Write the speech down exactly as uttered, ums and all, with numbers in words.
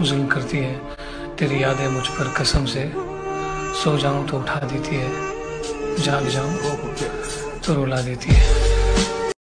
जुल्म करती है। तेरी यादें मुझ पर कसम से, सो जाऊं तो उठा देती है, जाग जाऊं तो रुला देती है।